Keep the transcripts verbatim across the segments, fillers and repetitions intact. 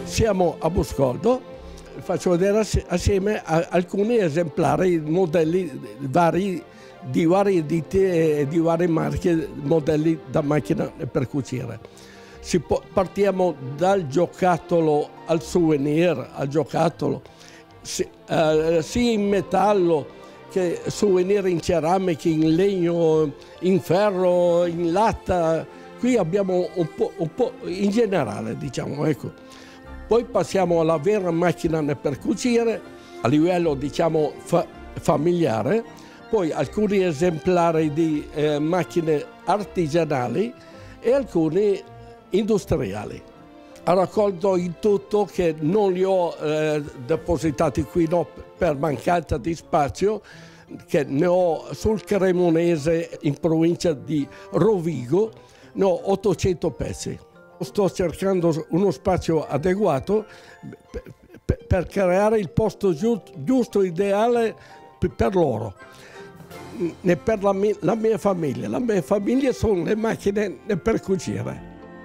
Siamo a Boscoldo, faccio vedere assieme a alcuni esemplari, modelli vari, di varie ditte e di varie marche, modelli da macchina per cucire. Si può, partiamo dal giocattolo al souvenir, al giocattolo, si, eh, sia in metallo che souvenir in ceramica, in legno, in ferro, in latta. Qui abbiamo un po', un po' in generale, diciamo, ecco. Poi passiamo alla vera macchina per cucire, a livello, diciamo, fa familiare, poi alcuni esemplari di eh, macchine artigianali e alcuni industriali. Ho raccolto il tutto, che non li ho eh, depositati qui, no, per mancanza di spazio, che ne ho sul Cremonese, in provincia di Rovigo, ne ho ottocento pezzi. Sto cercando uno spazio adeguato per creare il posto giusto, ideale per loro, e per la mia, la mia famiglia. La mia famiglia sono le macchine per cucire.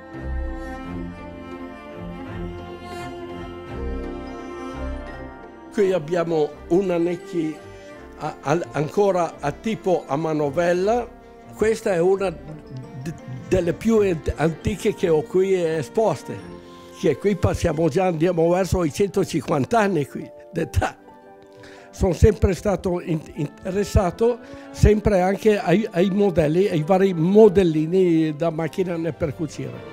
Qui abbiamo una Necchi a, a, ancora a tipo a manovella. Questa è una delle più antiche che ho qui esposte, che qui passiamo già, andiamo verso i centocinquanta anni qui d'età. Sono sempre stato interessato sempre anche ai, ai modelli, ai vari modellini da macchina per cucire.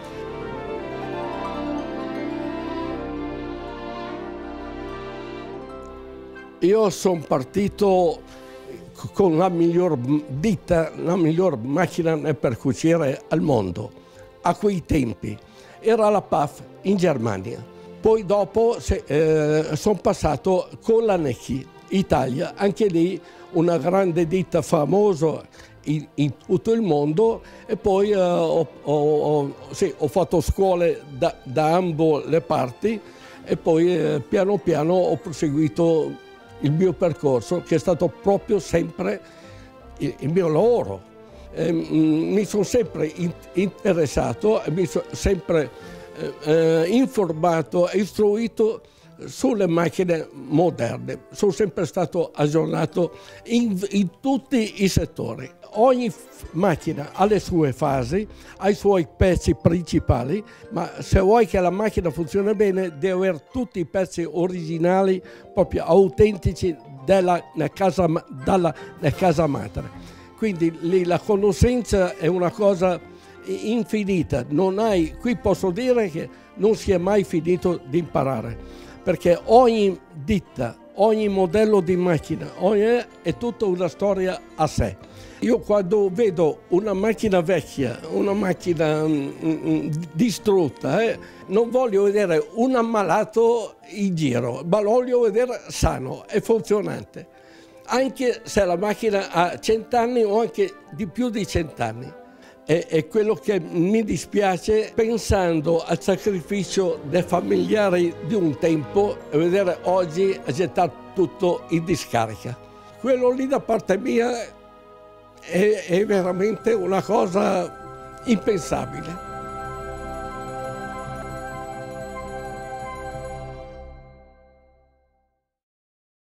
Io sono partito con la miglior ditta, la miglior macchina per cucire al mondo, a quei tempi. Era la P A F in Germania. Poi dopo eh, sono passato con la Necchi Italia, anche lì una grande ditta famosa in, in tutto il mondo, e poi eh, ho, ho, sì, ho fatto scuole da, da ambo le parti, e poi eh, piano piano ho proseguito il mio percorso, che è stato proprio sempre il, il mio lavoro. Eh, mi sono sempre in, interessato, mi sono sempre eh, informato e istruito sulle macchine moderne. Sono sempre stato aggiornato in, in tutti i settori. Ogni macchina ha le sue fasi, ha i suoi pezzi principali, ma se vuoi che la macchina funzioni bene deve avere tutti i pezzi originali, proprio autentici della casa, dalla casa madre. Quindi lì la conoscenza è una cosa infinita. Non hai, qui posso dire che non si è mai finito di imparare, perché ogni ditta, ogni modello di macchina, ogni, è tutta una storia a sé. Io quando vedo una macchina vecchia, una macchina mm, mm, distrutta, eh, non voglio vedere un ammalato in giro, ma lo voglio vedere sano e funzionante, anche se la macchina ha cent'anni o anche di più di cent'anni. È, è quello che mi dispiace, pensando al sacrificio dei familiari di un tempo, e vedere oggi gettato tutto in discarica. Quello lì da parte mia è, è veramente una cosa impensabile.